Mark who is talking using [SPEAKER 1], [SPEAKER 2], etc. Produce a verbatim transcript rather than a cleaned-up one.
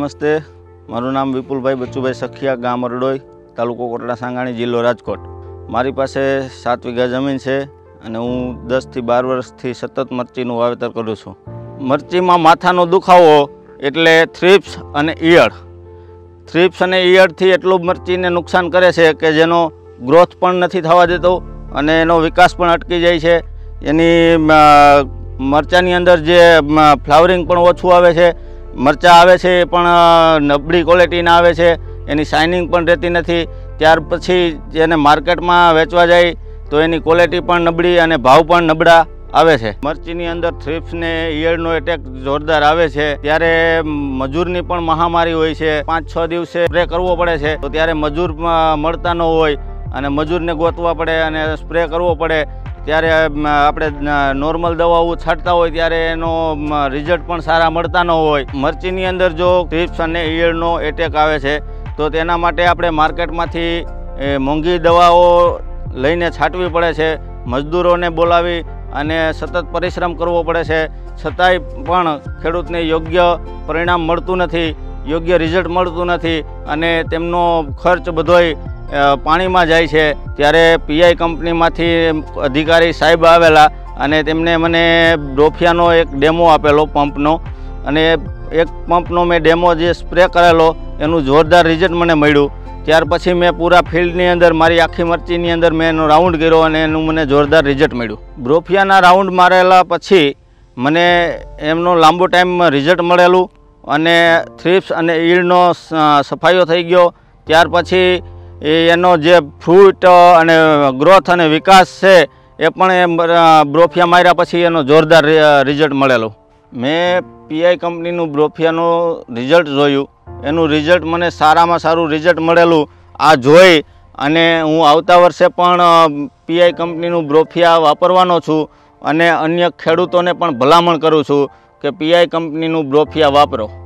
[SPEAKER 1] नमस्ते, मारू नाम विपुलभाई बच्चूभाई सखिया, गाम अरडोई, तालुको कोटड़ा सांगाणी, जिल्लो राजकोट। मारी पासे सात वीघा जमीन है अने हूँ दस थी बार वर्षथी सतत मरचीनुं वावेतर करूँ छूँ। मरचीमां माथानो दुखावो एटले थ्रिप्स अने ईयळ थ्रिप्स अने ईयळथी एटલું मरचीने नुकसान करे छे के जेनो ग्रोथ पण नथी थवा देतो अने एनो विकास पण अटकी जाय छे। एनी मरचानी अंदर जे फ्लावरिंग पण ओछुं आवे छे, मरचा आवे छे पण नबળી क्वॉलिटीना आवे छे, एनी शाइनिंग पण रहती नथी। त्यार पछी जेने मार्केटमां वेचवा जाय तो एनी क्वॉलिटी पण नबળી अने भाव पण नबળા आवे छे। मरचीनी अंदर थ्रिप्स ने ईयळनो एटेक जोरदार आवे छे त्यारे मजूरनी पण महामारी होय छे। पांच छ दिवसे स्प्रे करवो पड़े छे तो त्यारे मजूर मळता न होय अने मजूरने गोतवा पड़े अने स्प्रे करवो पड़े। त्यारे आपणे नॉर्मल दवाओ छांटता होय त्यारे एनो रिजल्ट पण सारा मळता न होय। मरचीनी अंदर जो थ्रिप्स अने ईयळनो एटेक आवे छे तो तेना माटे आपणे मार्केटमांथी मोंघी दवाओ लईने छांटवी पड़े छे, मजदूरोने बोलावी अने सतत परिश्रम करवो पड़े छे, छतांय पण खेडूतने योग्य परिणाम मळतुं नथी, योग्य रिजल्ट मळतुं नथी अने तेमनो खर्च बधोय पाणीमां जाय छे। त्यारे पीआई कंपनीमांथी अधिकारी साहेब आवेला अने तेमणे मने ब्रोफियानो एक डेमो आपेलो पंपनो अने एक पंपनो मैं डेमो जे स्प्रे करेलो एनु जोरदार रिजल्ट मने मळ्युं। त्यार पछी मैं पूरा फील्डनी अंदर मारी आखी मरचीनी अंदर मैं एनो राउंड कर्यो अने एनु मने जोरदार रिजल्ट मळ्युं। ब्रोफियाना राउंड मारेला पछी मने एमनो लांबो टाइम रिजल्ट मळेलुं अने थ्रिप्स अने ईयळनो सफायो थई गयो। त्यार पछी एनो जे फ्रूट अने ग्रोथ अने विकास छे ए पण ब्रोफिया मार्या पछी एनो जोरदार रिजल्ट मळेलो। मैं पीआई कंपनीनुं ब्रोफियानो रिजल्ट जोयुं, एनु रिजल्ट मने सारामां सारूं रिजल्ट मळेलुं। आ जोई अने हूँ आवता वर्षे पण पीआई कंपनीनुं ब्रोफिया वापरवानो छुं अने अन्य खेडूतोने पण भलामण करूं छुं के पीआई कंपनीनुं ब्रोफिया वापरो।